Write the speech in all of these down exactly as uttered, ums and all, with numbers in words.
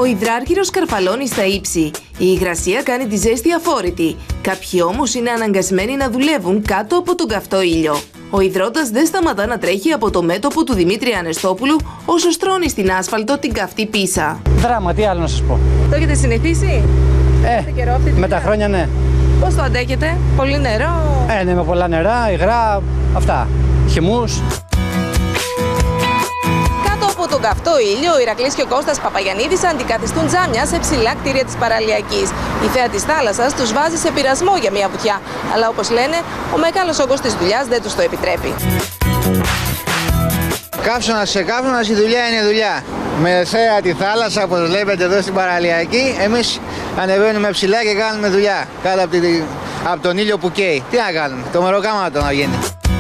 Ο υδράργυρος καρφαλώνει στα ύψη. Η υγρασία κάνει τη ζέστη αφόρητη. Κάποιοι όμως είναι αναγκασμένοι να δουλεύουν κάτω από τον καυτό ήλιο. Ο υδρότας δεν σταματά να τρέχει από το μέτωπο του Δημήτρη Ανεστόπουλου όσο στρώνει στην άσφαλτο την καυτή πίσα. Δράμα, τι άλλο να σας πω. Το έχετε συνηθίσει? Ε, καιρό αυτή τη με τα χρόνια ναι. Πώς το αντέχετε? Πολύ νερό? Ε, ναι, με πολλά νερά, υγρά, αυτά. Χυμούς. Κάτω από τον καυτό ήλιο, ο Ηρακλής και ο Κώστας Παπαγιαννίδης αντικαθιστούν τζάμια σε ψηλά κτίρια της παραλιακής. Η θέα της θάλασσας τους βάζει σε πειρασμό για μια βουτιά. Αλλά όπως λένε, ο μεγάλος όγκος της δουλειάς δεν τους το επιτρέπει. Καύσωνα σε καύσωνα, η δουλειά είναι δουλειά. Με θέα τη θάλασσα, όπως βλέπετε εδώ στην παραλιακή, εμείς ανεβαίνουμε ψηλά και κάνουμε δουλειά κάτω από, τη, από τον ήλιο που καίει. Τι να κάνουμε, το μεροκάματο να γίνει.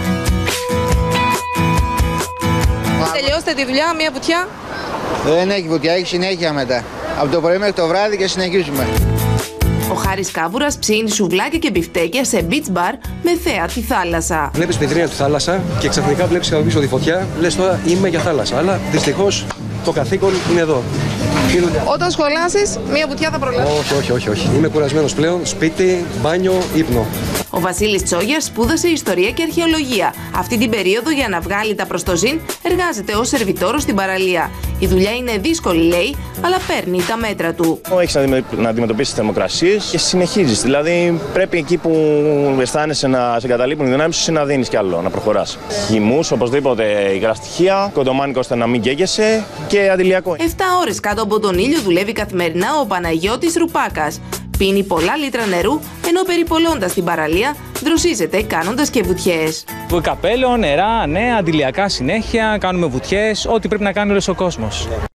Τελειώσετε τη δουλειά, μια βουτιά? Δεν έχει βουτιά, έχει συνέχεια μετά. Από το πρωί μέχρι το βράδυ και συνεχίζουμε. Ο Χάρης Κάβουρας ψήνει σουβλάκια και μπιφτέκια σε beach bar με θέα τη θάλασσα. Βλέπεις πετρίνια τη θάλασσα και ξαφνικά βλέπεις από πίσω τη φωτιά, λες τώρα είμαι για θάλασσα. Αλλά δυστυχώς το καθήκον είναι εδώ. Όταν σχολάσεις, μια βουτιά θα προλάβει? Όχι, όχι, όχι, όχι. Είμαι κουρασμένος πλέον. Σπίτι, μπάνιο, ύπνο. Ο Βασίλης Τσόγιας σπούδασε ιστορία και αρχαιολογία. Αυτή την περίοδο, για να βγάλει τα προστοζήν, εργάζεται ως σερβιτόρος στην παραλία. Η δουλειά είναι δύσκολη, λέει, αλλά παίρνει τα μέτρα του. Έχεις να αντιμετωπίσεις θερμοκρασίες και συνεχίζεις. Δηλαδή, πρέπει εκεί που αισθάνεσαι να σε εγκαταλείπουν οι δυνάμεις σου να δίνεις κι άλλο, να προχωράς. Χυμούς, οπωσδήποτε υγρά στοιχεία, κοντομάνικο ώστε να μην καίγεσαι και αντιλιακό. Εφτά ώρες κάτω από τον ήλιο δουλεύει καθημερινά ο Παναγιώτης Ρουπάκας. Πίνει πολλά λίτρα νερού, ενώ περιπολώντας την παραλία, δροσίζεται κάνοντας και βουτιές. Καπέλο, νερά, ναι, αντιλιακά συνέχεια, κάνουμε βουτιές, ό,τι πρέπει να κάνει όλος ο κόσμος.